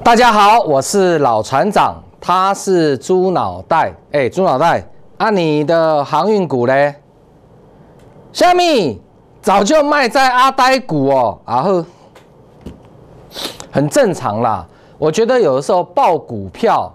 大家好，我是老船长，他是猪脑袋。猪脑袋啊，你的航运股嘞？下面早就卖在阿呆股哦，然后很正常啦。我觉得有的时候报股票，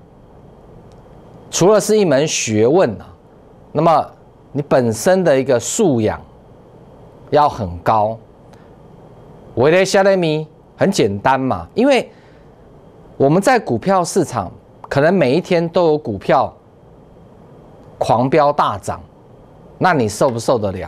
除了是一门学问啊，那么你本身的一个素养要很高。为了下来咪很简单嘛，因为我们在股票市场，可能每一天都有股票狂飙大涨，那你受不受得了？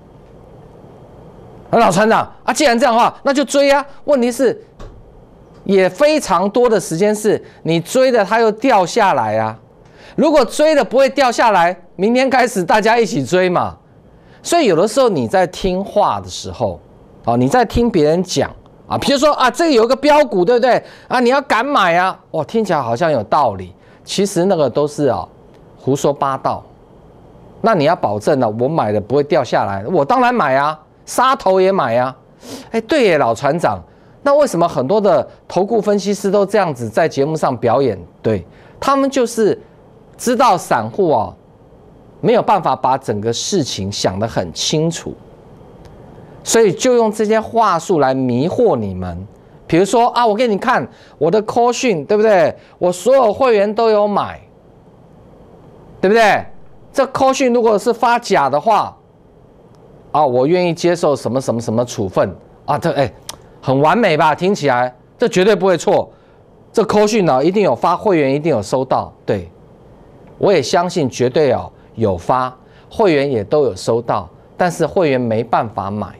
老船长啊，既然这样的话，那就追啊。问题是，也非常多的时间是你追的，它又掉下来啊。如果追的不会掉下来，明天开始大家一起追嘛。所以有的时候你在听话的时候，你在听别人讲。比如说这个有一个标股，对不对啊？你要敢买啊！哇，听起来好像有道理，其实那个都是胡说八道。那你要保证呢，我买的不会掉下来，我当然买啊，杀头也买啊。对耶，老船长，那为什么很多的投顾分析师都这样子在节目上表演？对，他们就是知道散户没有办法把整个事情想得很清楚。所以就用这些话术来迷惑你们，比如说我给你看我的 call 讯，对不对？我所有会员都有买，对不对？这 call 讯如果是发假的话，我愿意接受什么什么什么处分很完美吧？听起来这绝对不会错。这 call 讯一定有发，会员一定有收到，对，我也相信绝对有发，会员也都有收到，但是会员没办法买。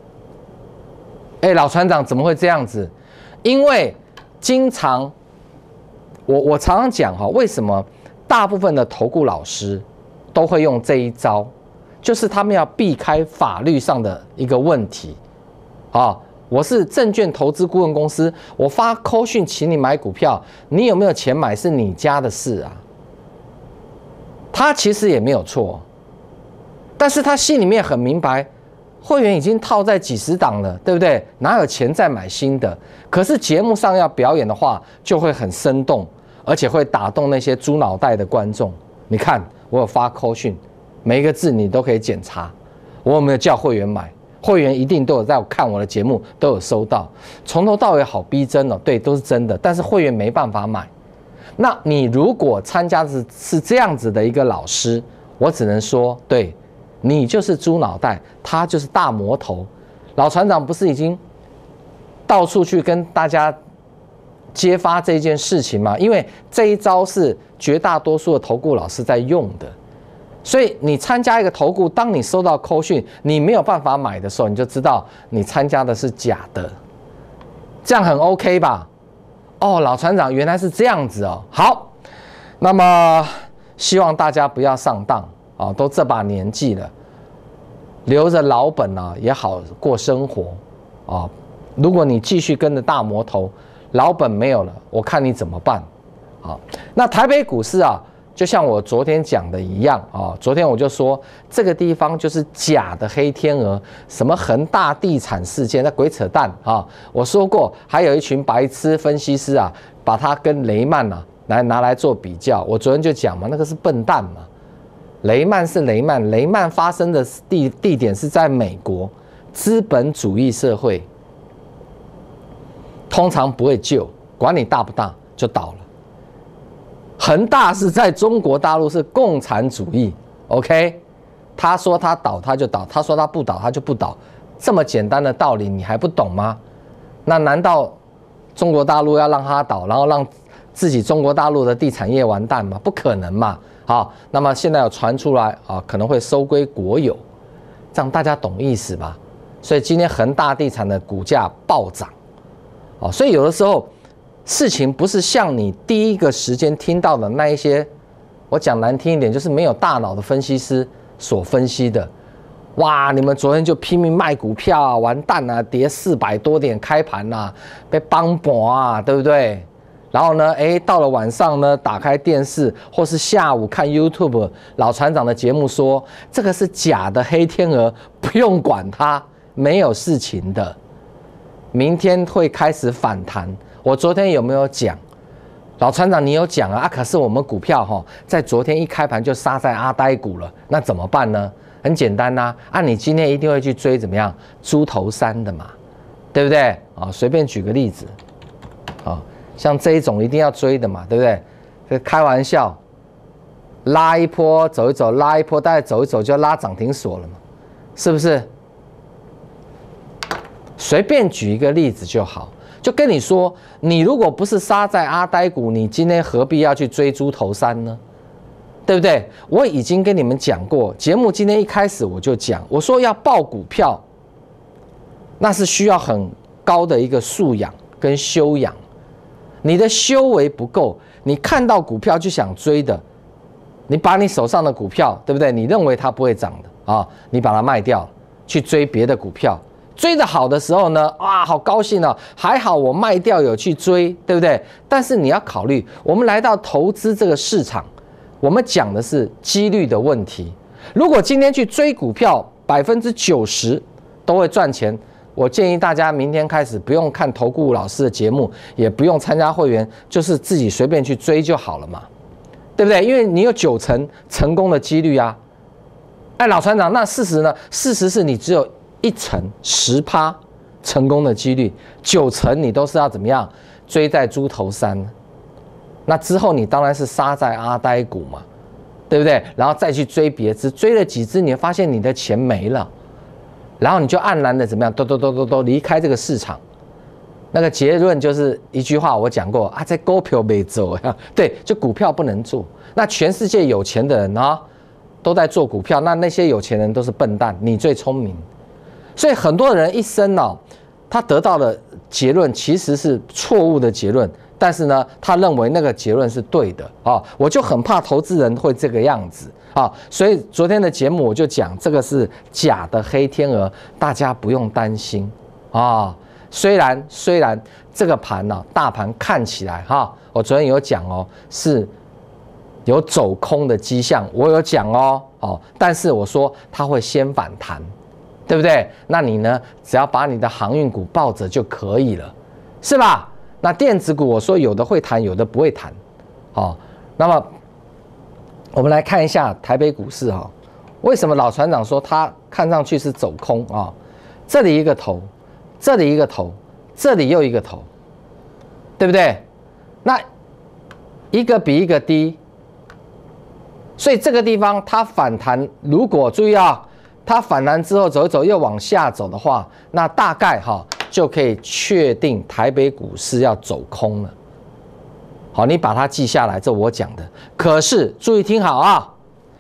老船长怎么会这样子？因为经常我常常讲为什么大部分的投顾老师都会用这一招，就是他们要避开法律上的一个问题。我是证券投资顾问公司，我发call讯请你买股票，你有没有钱买是你家的事啊。他其实也没有错，但是他心里面很明白。会员已经套在几十档了，对不对？哪有钱再买新的？可是节目上要表演的话，就会很生动，而且会打动那些猪脑袋的观众。你看，我有发call讯，每一个字你都可以检查，我有没有叫会员买？会员一定都有在看我的节目，都有收到，从头到尾好逼真哦。对，都是真的，但是会员没办法买。那你如果参加的是这样子的一个老师，我只能说，对。你就是猪脑袋，他就是大魔头。老船长不是已经到处去跟大家揭发这件事情吗？因为这一招是绝大多数的投顾老师在用的，所以你参加一个投顾，当你收到call讯，你没有办法买的时候，你就知道你参加的是假的，这样很 OK 吧？老船长原来是这样子哦。好，那么希望大家不要上当。都这把年纪了，留着老本也好过生活如果你继续跟着大魔头，老本没有了，我看你怎么办？那台北股市就像我昨天讲的一样昨天我就说这个地方就是假的黑天鹅，什么恒大地产事件，那鬼扯淡我说过，还有一群白痴分析师把它跟雷曼拿来做比较，我昨天就讲嘛，那个是笨蛋嘛。雷曼是雷曼，雷曼发生的地点是在美国，资本主义社会通常不会救，管你大不大就倒了。恒大是在中国大陆是共产主义 ，OK？ 他说他倒他就倒，他说他不倒他就不倒，这么简单的道理你还不懂吗？那难道中国大陆要让他倒，然后让自己中国大陆的地产业完蛋吗？不可能嘛！好，那么现在有传出来可能会收归国有，这样大家懂意思吧？所以今天恒大地产的股价暴涨，所以有的时候事情不是像你第一个时间听到的那一些，我讲难听一点，就是没有大脑的分析师所分析的。哇，你们昨天就拼命卖股票完蛋跌400多点开盘被帮盘对不对？然后呢，到了晚上呢，打开电视或是下午看 YouTube， 老船长的节目说这个是假的黑天鹅，不用管它，没有事情的。明天会开始反弹， 我昨天有没有讲？老船长，你有讲啊？可是我们股票在昨天一开盘就杀在阿呆股了，那怎么办呢？很简单呐，你今天一定会去追怎么样？猪头3的嘛，对不对？啊，随便举个例子，啊，像这一种一定要追的嘛，对不对？这开玩笑，拉一波走一走，拉一波大概走一走就拉涨停锁了嘛，是不是？随便举一个例子就好。就跟你说，你如果不是杀在阿呆股，你今天何必要去追猪头3呢？对不对？我已经跟你们讲过，节目今天一开始我就讲，我说要报股票，那是需要很高的一个素养跟修养。你的修为不够，你看到股票就想追的，你把你手上的股票，对不对？你认为它不会涨的啊，你把它卖掉，去追别的股票。追得好的时候呢，哇，好高兴哦！还好我卖掉有去追，对不对？但是你要考虑，我们来到投资这个市场，我们讲的是几率的问题。如果今天去追股票，90%都会赚钱，我建议大家明天开始不用看投顾老师的节目，也不用参加会员，就是自己随便去追就好了嘛，对不对？因为你有90%成功的几率啊。老船长，那事实呢？事实是你只有10%成功的几率，90%你都是要怎么样追在猪头3，那之后你当然是杀在阿呆股嘛，对不对？然后再去追别只，追了几只，你会发现你的钱没了，然后你就黯然的怎么样，都离开这个市场。那个结论就是一句话，我讲过啊，在股票没做，对，就股票不能做。那全世界有钱的人啊，都在做股票，那些有钱人都是笨蛋，你最聪明。所以很多人一生他得到的结论其实是错误的结论，但是呢，他认为那个结论是对的啊。我就很怕投资人会这个样子啊，所以昨天的节目我就讲这个是假的黑天鹅，大家不用担心啊。虽然这个盘大盘看起来我昨天有讲是有走空的迹象，我有讲但是我说它会先反弹。对不对？那你呢？只要把你的航运股抱着就可以了，是吧？那电子股我说有的会弹，有的不会弹，那么我们来看一下台北股市为什么老船长说它看上去是走空这里一个头，这里一个头，这里又一个头，对不对？那一个比一个低，所以这个地方它反弹，如果注意它反弹之后走一走又往下走的话，那大概就可以确定台北股市要走空了。好，你把它记下来，这我讲的。可是注意听好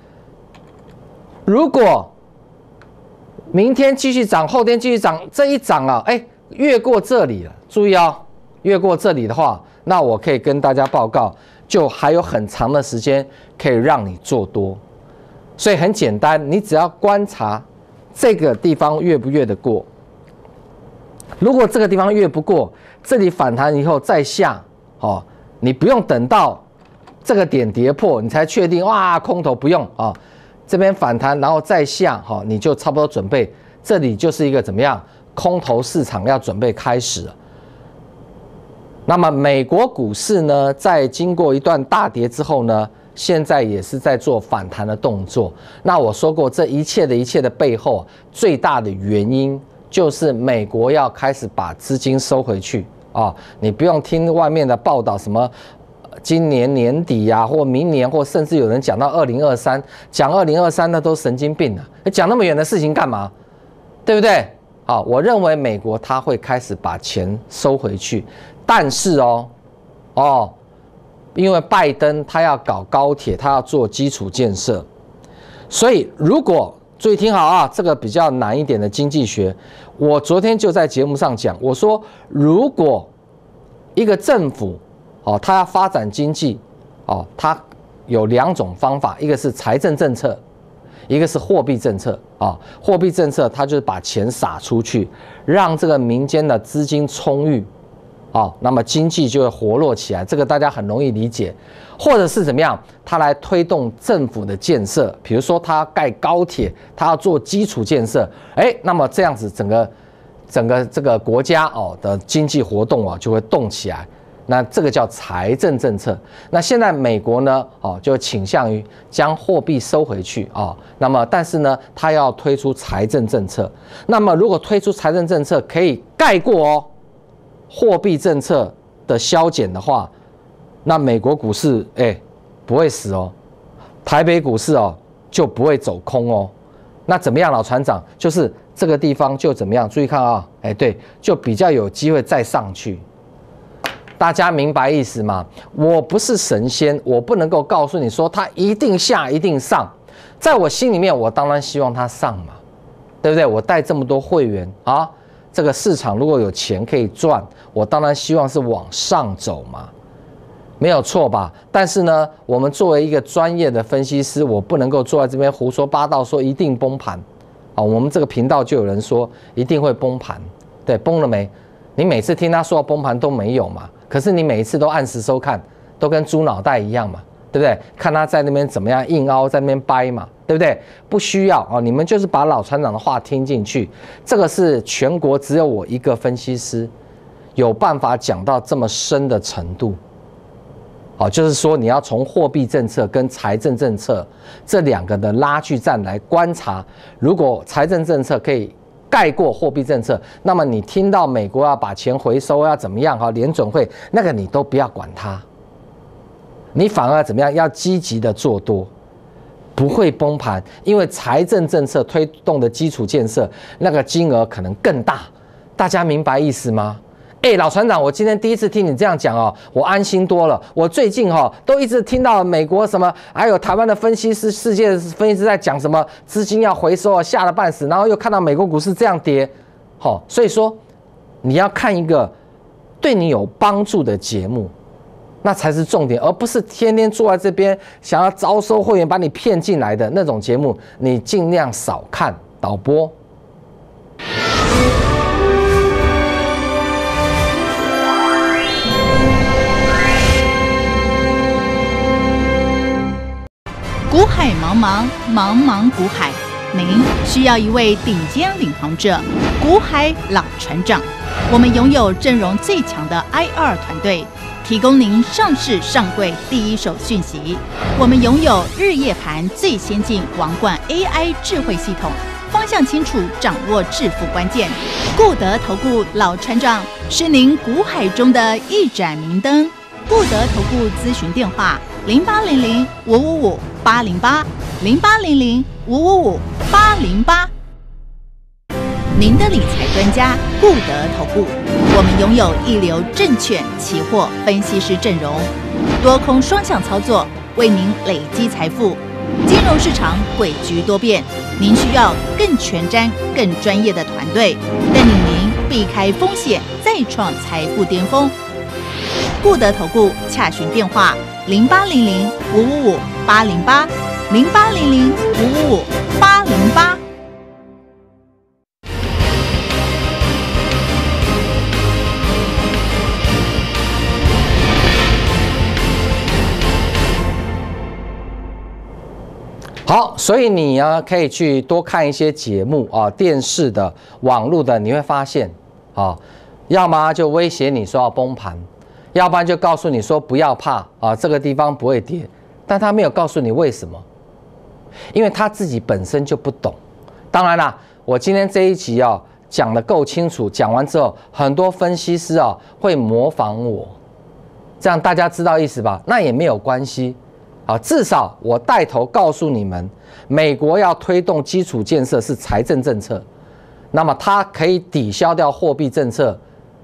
如果明天继续涨，后天继续涨，这一涨越过这里了，注意越过这里的话，那我可以跟大家报告，就还有很长的时间可以让你做多。所以很简单，你只要观察这个地方越不越得过。如果这个地方越不过，这里反弹以后再下，你不用等到这个点跌破，你才确定哇空头不用这边反弹然后再下你就差不多准备，这里就是一个怎么样空头市场要准备开始了。那么美国股市呢，在经过一段大跌之后呢，现在也是在做反弹的动作。那我说过，这一切的背后，最大的原因就是美国要开始把资金收回去你不用听外面的报道，什么今年年底或明年，或甚至有人讲到2023，讲2023那都神经病了，讲那么远的事情干嘛？对不对？我认为美国他会开始把钱收回去，但是因为拜登他要搞高铁，他要做基础建设，所以如果注意听好这个比较难一点的经济学，我昨天就在节目上讲，我说如果一个政府他要发展经济他有2种方法，一个是财政政策，一个是货币政策货币政策它就是把钱撒出去，让这个民间的资金充裕那么经济就会活络起来，这个大家很容易理解。或者是怎么样，它来推动政府的建设，比如说它盖高铁，它要做基础建设，那么这样子整个整个这个国家的经济活动就会动起来。那这个叫财政政策。那现在美国呢就倾向于将货币收回去那么但是呢，它要推出财政政策。那么如果推出财政政策可以盖过货币政策的削减的话，那美国股市不会死台北股市就不会走空那怎么样，老船长？就是这个地方就怎么样？注意看对，就比较有机会再上去。大家明白意思吗？我不是神仙，我不能够告诉你说它一定下一定上。在我心里面，我当然希望它上嘛，对不对？我带这么多会员这个市场如果有钱可以赚，我当然希望是往上走嘛，没有错吧？但是呢，我们作为一个专业的分析师，我不能够坐在这边胡说八道，说一定崩盘我们这个频道就有人说一定会崩盘，对，崩了没？你每次听他说崩盘都没有嘛？可是你每一次都按时收看，都跟猪脑袋一样嘛，对不对？看他在那边怎么样硬凹，在那边掰嘛，对不对？不需要你们就是把老船长的话听进去。这个是全国只有我一个分析师有办法讲到这么深的程度。就是说你要从货币政策跟财政政策这两个的拉锯战来观察，如果财政政策可以盖过货币政策，那么你听到美国要把钱回收，要怎么样联准会那个你都不要管它，你反而怎么样？要积极的做多，不会崩盘，因为财政政策推动的基础建设那个金额可能更大，大家明白意思吗？老船长，我今天第一次听你这样讲我安心多了。我最近都一直听到美国什么，还有台湾的分析师、世界分析师在讲什么资金要回收吓得半死，然后又看到美国股市这样跌，所以说你要看一个对你有帮助的节目，那才是重点，而不是天天坐在这边想要招收会员把你骗进来的那种节目，你尽量少看。导播。 股海茫茫，茫茫股海，您需要一位顶尖领航者，股海老船长。我们拥有阵容最强的 IR 团队，提供您上市上柜第一手讯息。我们拥有日夜盘最先进王冠 AI 智慧系统，方向清楚，掌握致富关键。固德投顾老船长是您股海中的一盏明灯。固德投顾咨询电话：0800-555-808，0800-555-808。您的理财专家固德投顾，我们拥有一流证券、期货分析师阵容，多空双向操作，为您累积财富。金融市场诡谲多变，您需要更全瞻、更专业的团队，带领您避开风险，再创财富巅峰。固德投顾洽询电话：0800-555-808，0800-555-808。 好，所以你呢可以去多看一些节目电视的、网络的，你会发现要么就威胁你说要崩盘，要不然就告诉你说不要怕这个地方不会跌，但他没有告诉你为什么，因为他自己本身就不懂。当然啦，我今天这一集讲得够清楚，讲完之后，很多分析师会模仿我，这样大家知道意思吧？那也没有关系。至少我带头告诉你们，美国要推动基础建设是财政政策，那么它可以抵消掉货币政策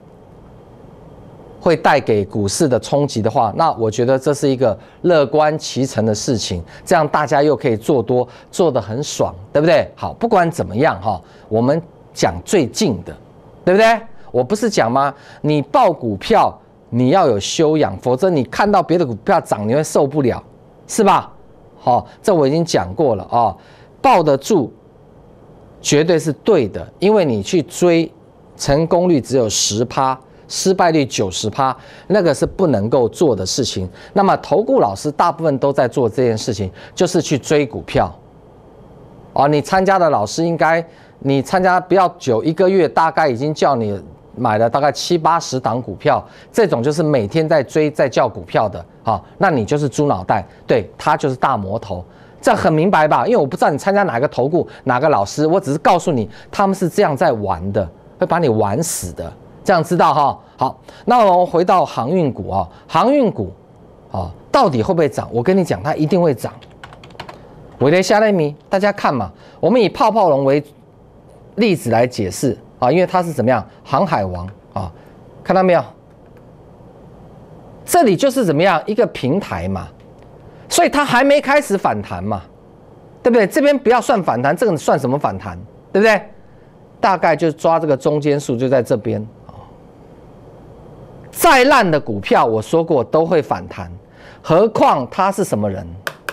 会带给股市的冲击的话，那我觉得这是一个乐观其成的事情，这样大家又可以做多，做得很爽，对不对？好，不管怎么样我们讲最近的，对不对？我不是讲吗？你报股票你要有修养，否则你看到别的股票涨，你会受不了。是吧？这我已经讲过了抱得住绝对是对的，因为你去追，成功率只有10%，失败率90%，那个是不能够做的事情。那么投顾老师大部分都在做这件事情，就是去追股票。你参加的老师应该你参加不要久，1个月大概已经叫你买了大概70、80档股票，这种就是每天在追在叫股票的，好，那你就是猪脑袋，对，他就是大魔头，这很明白吧？因为我不知道你参加哪个投顾哪个老师，我只是告诉你他们是这样在玩的，会把你玩死的，这样知道哈？好，那我们回到航运股啊，航运股啊，到底会不会涨？我跟你讲，它一定会涨。维雷夏雷米，大家看嘛，我们以泡泡龙为例子来解释啊，因为它是怎么样，航海王啊，看到没有？这里就是怎么样一个平台嘛，所以它还没开始反弹嘛，对不对？这边不要算反弹，这个算什么反弹？对不对？大概就抓这个中间数，就在这边啊。再烂的股票，我说过都会反弹，何况它是什么人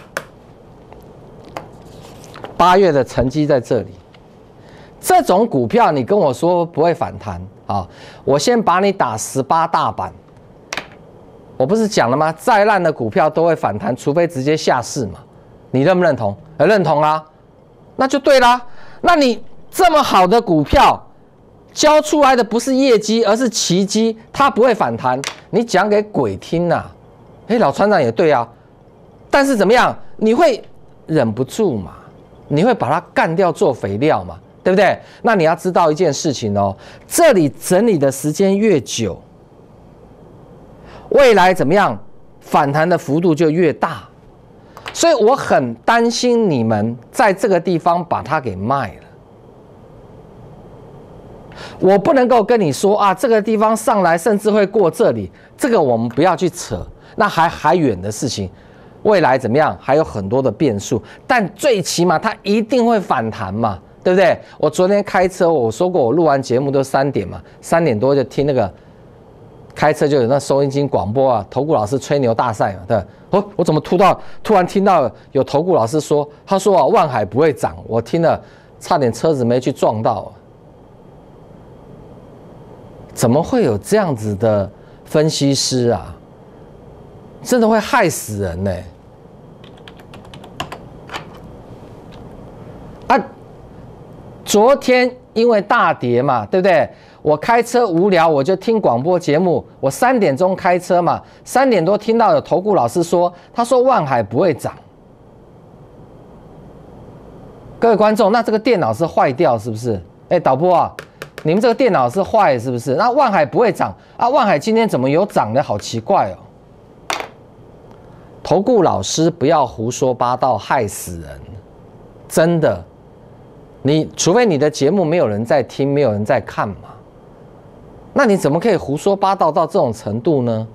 ？8月的成绩在这里，这种股票你跟我说不会反弹啊？我先把你打18大板，我不是讲了吗？再烂的股票都会反弹，除非直接下市嘛。你认不认同？认同啦，那就对啦。那你这么好的股票，交出来的不是业绩，而是奇迹，它不会反弹，你讲给鬼听啊！老船长也对啊，但是怎么样？你会忍不住嘛？你会把它干掉做肥料嘛，对不对？那你要知道一件事情哦，这里整理的时间越久，未来怎么样，反弹的幅度就越大。所以我很担心你们在这个地方把它给卖了。我不能够跟你说啊，这个地方上来甚至会过这里，这个我们不要去扯，那还远的事情。未来怎么样？还有很多的变数，但最起码它一定会反弹嘛，对不对？我昨天开车，我说过我录完节目都3点嘛，3点多就听那个开车就有那收音机广播啊，投顾老师吹牛大赛嘛，对。我怎么突然听到有投顾老师说，他说啊万海不会涨，我听了差点车子没去撞到。怎么会有这样子的分析师啊？真的会害死人呢！昨天因为大跌嘛，对不对？我开车无聊，我就听广播节目。我3点钟开车嘛，3点多听到有投顾老师说，他说万海不会涨。各位观众，那这个电脑是坏掉是不是？导播啊，你们这个电脑是坏是不是？那万海不会涨啊？万海今天怎么有涨呢？好奇怪哦！投顾老师不要胡说八道，害死人！真的。除非你的节目没有人在听，没有人在看嘛，那你怎么可以胡说八道到这种程度呢？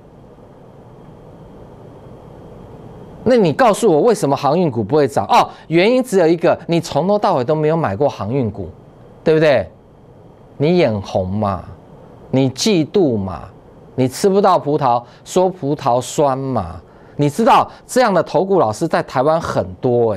那你告诉我为什么航运股不会涨？哦，原因只有一个，你从头到尾都没有买过航运股，对不对？你眼红嘛，你嫉妒嘛，你吃不到葡萄说葡萄酸嘛，你知道这样的投顾老师在台湾很多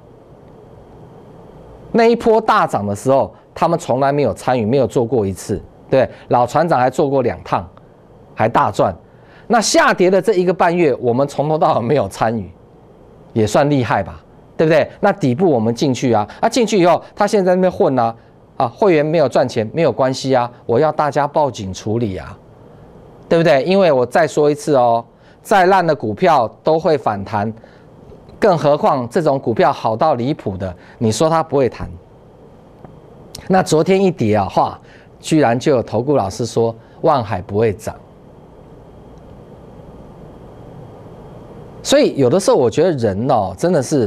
那一波大涨的时候，他们从来没有参与，没有做过一次，对，老船长还做过2趟，还大赚。那下跌的这1个半月，我们从头到尾没有参与，也算厉害吧，对不对？那底部我们进去啊，进去以后，他现在在那边混啊，会员没有赚钱没有关系啊，我要大家报警处理啊，对不对？因为我再说一次哦，再烂的股票都会反弹。更何况这种股票好到离谱的，你说它不会弹？那昨天一跌啊，居然就有投顾老师说万海不会涨。所以有的时候我觉得人真的是，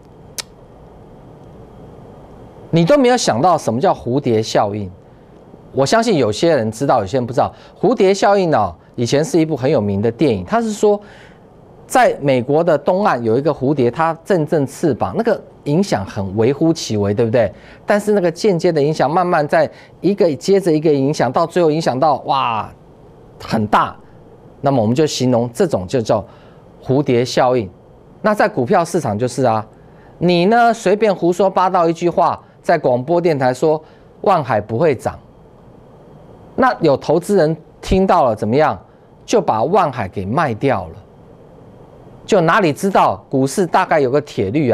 你都没有想到什么叫蝴蝶效应。我相信有些人知道，有些人不知道。蝴蝶效应以前是一部很有名的电影，它是说。在美国的东岸有一个蝴蝶，它振翅膀，那个影响很微乎其微，对不对？但是那个间接的影响，慢慢在一个接着一个影响，到最后影响到哇很大。那么我们就形容这种就叫蝴蝶效应。那在股票市场就是啊，你呢随便胡说八道一句话，在广播电台说万海不会涨，那有投资人听到了怎么样，就把万海给卖掉了。就哪里知道股市大概有个铁律啊，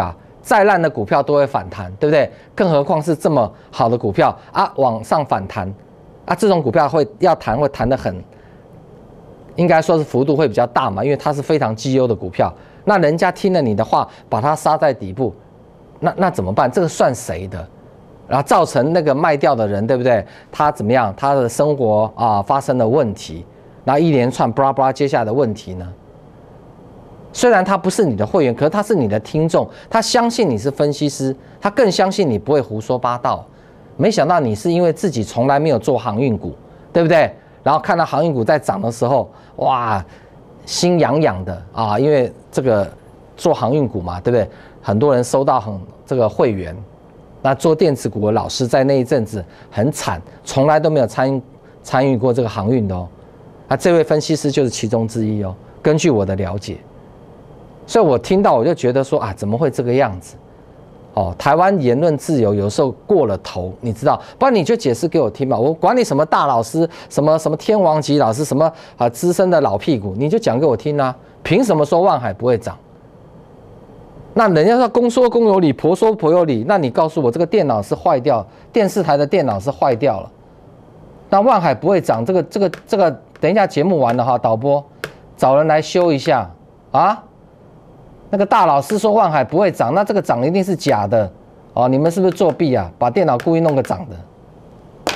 再烂的股票都会反弹，对不对？更何况是这么好的股票啊，往上反弹啊，这种股票会弹得很，应该说是幅度会比较大嘛，因为它是非常绩优的股票。那人家听了你的话，把它杀在底部，那怎么办？这个算谁的？然后造成那个卖掉的人，对不对？他怎么样？他的生活啊发生了问题，然后一连串巴拉巴拉接下来的问题呢？虽然他不是你的会员，可是他是你的听众，他相信你是分析师，他更相信你不会胡说八道。没想到你是因为自己从来没有做航运股，对不对？然后看到航运股在涨的时候，哇，心痒痒的啊，因为这个做航运股嘛，对不对？很多人收到这个会员，那做电子股的老师在那一阵子很惨，从来都没有参与过这个航运的哦。那这位分析师就是其中之一哦。根据我的了解。所以我听到我就觉得说啊，怎么会这个样子？哦，台湾言论自由有时候过了头，你知道？不然你就解释给我听嘛，我管你什么大老师，什么天王级老师，什么资深的老屁股，你就讲给我听啊！凭什么说万海不会涨？那人家说公说公有理，婆说婆有理，那你告诉我这个电脑是坏掉，电视台的电脑是坏掉了，那万海不会涨？这个，等一下节目完了哈，导播找人来修一下啊！那个大老师说万海不会涨，那这个涨一定是假的哦！你们是不是作弊啊？把电脑故意弄个涨的，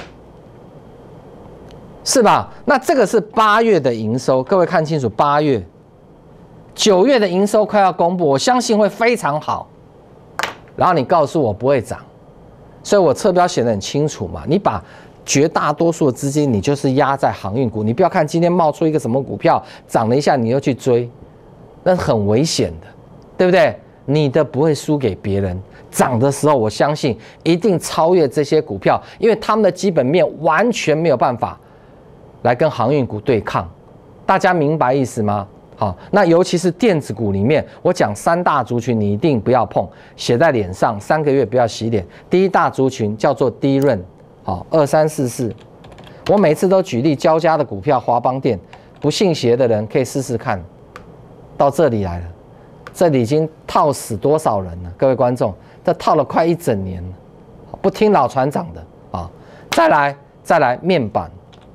是吧？那这个是8月的营收，各位看清楚，8月、9月的营收快要公布，我相信会非常好。然后你告诉我不会涨，所以我侧标写得很清楚嘛。你把绝大多数的资金，你就是压在航运股，你不要看今天冒出一个什么股票涨了一下，你又去追，那是很危险的。对不对？你的不会输给别人，涨的时候我相信一定超越这些股票，因为他们的基本面完全没有办法来跟航运股对抗。大家明白意思吗？好，那尤其是电子股里面，我讲3大族群你一定不要碰，写在脸上，3个月不要洗脸。第一大族群叫做低润，好，2344，我每次都举例交加的股票，华邦电，不信邪的人可以试试看。到这里来了。这里已经套死多少人了？各位观众，这套了快1整年了，不听老船长的啊！再来，面板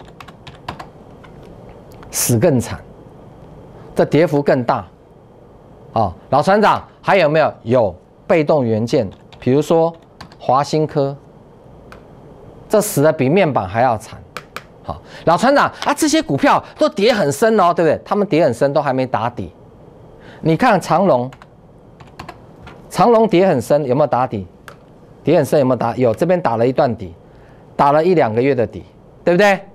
死更惨，这跌幅更大啊！老船长还有没有？有被动元件，比如说华新科，这死的比面板还要惨。好，老船长啊，这些股票都跌很深哦，对不对？他们跌很深，都还没打底。你看长荣跌很深，有没有打底？跌很深有没有打？有，这边打了一段底，打了1、2个月的底，对不对？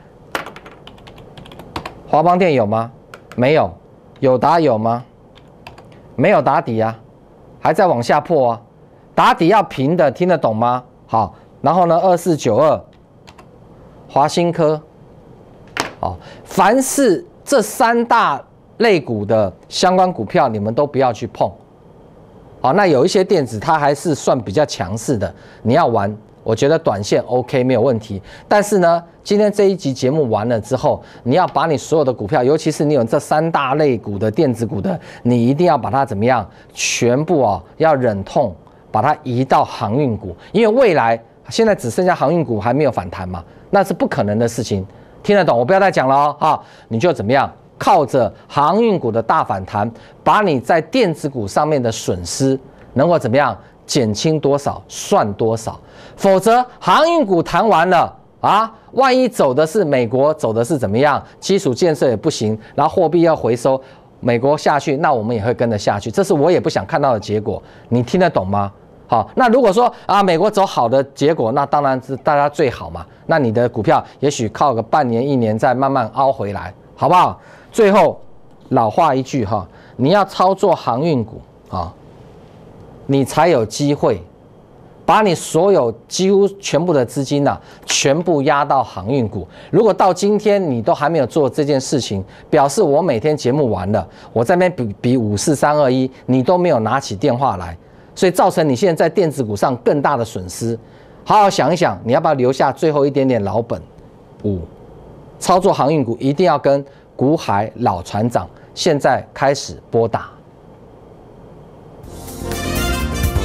华邦电有吗？没有。友达有吗？没有打底啊，还在往下破啊。打底要平的，听得懂吗？好，然后呢，2492，华新科，好，凡是这3大类股的相关股票，你们都不要去碰。好，那有一些电子它还是算比较强势的，你要玩，我觉得短线 OK 没有问题。但是呢，今天这一集节目完了之后，你要把你所有的股票，尤其是你有这3大类股的电子股的，你一定要把它怎么样，全部要忍痛把它移到航运股，因为未来现在只剩下航运股还没有反弹嘛，那是不可能的事情。听得懂？我不要再讲了哦，啊，你就怎么样？靠着航运股的大反弹，把你在电子股上面的损失能够怎么样减轻多少算多少，否则航运股谈完了啊，万一走的是美国，走的是怎么样，基础建设也不行，然后货币要回收，美国下去，那我们也会跟着下去，这是我也不想看到的结果，你听得懂吗？好，那如果说啊，美国走好的结果，那当然是大家最好嘛，那你的股票也许靠个半年1年再慢慢凹回来，好不好？最后老话一句哈，你要操作航运股啊，你才有机会把你所有几乎全部的资金全部压到航运股。如果到今天你都还没有做这件事情，表示我每天节目完了，我在那边比54321，你都没有拿起电话来，所以造成你现在在电子股上更大的损失。好好想一想，你要不要留下最后一点点老本？5，操作航运股一定要跟股海老船长，现在开始拨打。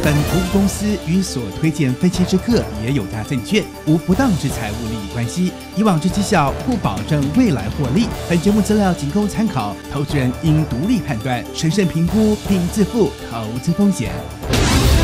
本服务公司与所推荐分期之客也有大证券无不当之财务利益关系，以往之绩效不保证未来获利。本节目资料仅供参考，投资人应独立判断、审慎评估并自负投资风险。